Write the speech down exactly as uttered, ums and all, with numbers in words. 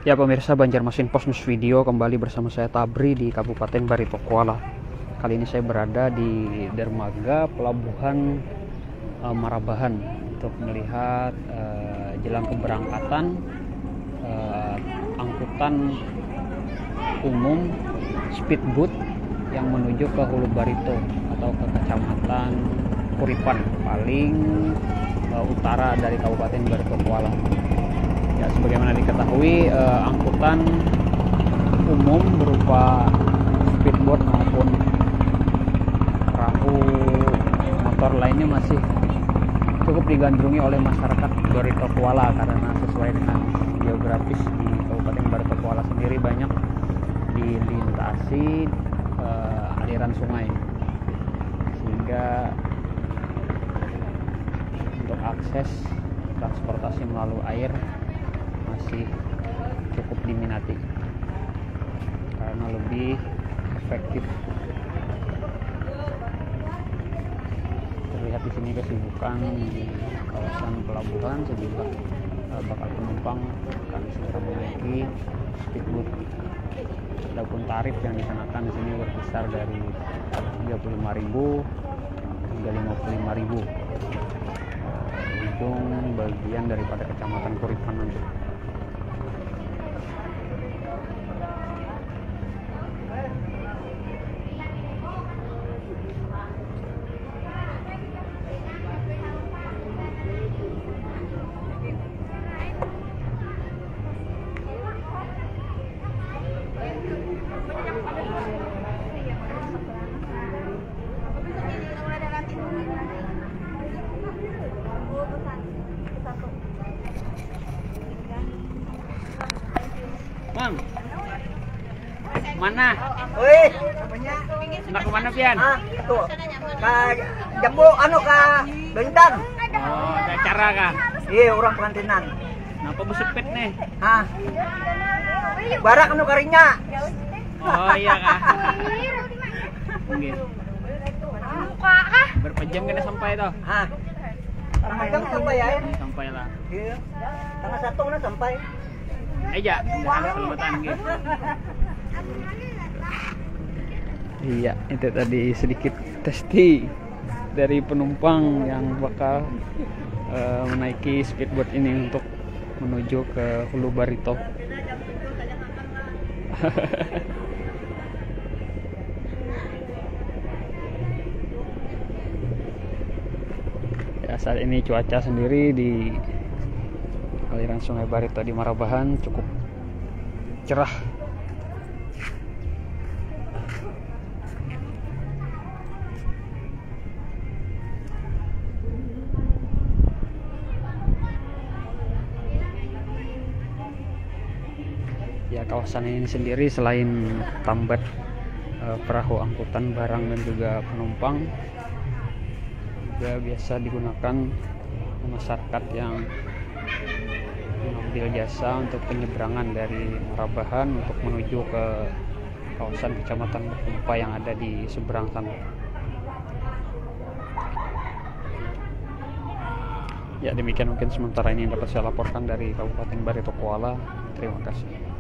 Ya pemirsa, Banjarmasin Post News Video kembali bersama saya Tabri di Kabupaten Barito Kuala. Kali ini saya berada di dermaga pelabuhan uh, Marabahan untuk melihat uh, jelang keberangkatan uh, angkutan umum speedboat yang menuju ke Hulu Barito atau ke Kecamatan Kuripan, paling uh, utara dari Kabupaten Barito Kuala. Ya, sebagaimana diketahui, eh, angkutan umum berupa speedboat maupun perahu motor lainnya masih cukup digandrungi oleh masyarakat Barito Kuala karena sesuai dengan geografis di Kabupaten Barito Kuala sendiri banyak dilintasi eh, aliran sungai, sehingga untuk akses transportasi melalui air masih cukup diminati karena lebih efektif. Terlihat di sini kesibukan di kawasan pelabuhan, sejumlah bakal penumpang akan segera menaiki speedboat. Adapun tarif yang dikenakan di sini berkisar dari tiga puluh lima ribu hingga lima puluh lima ribu, ujung bagian daripada Kecamatan Kuripan nanti. Bang, mana? Wih, Nak kemana Pian? ah, tuh, ka Jambu, anu ka Bintang. Oh, ada acara kah? Iya, orang pengantinan. Kenapa besepit nih? Ah, barak anu karinya. Oh iya kah? Mungkin. Berapa jam kita sampai toh? Ah, tanggal jam sampai ya? Sampai lah. Iya, tanggal satu na sampai. Aja, ada kelebatan gitu. Iya, itu tadi sedikit testi dari penumpang yang bakal uh, menaiki speedboat ini untuk menuju ke Hulu Barito. Ya, saat ini cuaca sendiri di aliran Sungai Barito di Marabahan cukup cerah. Ya, kawasan ini sendiri selain tambat eh, perahu angkutan barang dan juga penumpang, juga biasa digunakan masyarakat yang mengambil jasa untuk penyeberangan dari Marabahan untuk menuju ke kawasan Kecamatan Kumpa yang ada di seberang sana. Ya, demikian mungkin sementara ini yang dapat saya laporkan dari Kabupaten Barito Kuala. Terima kasih.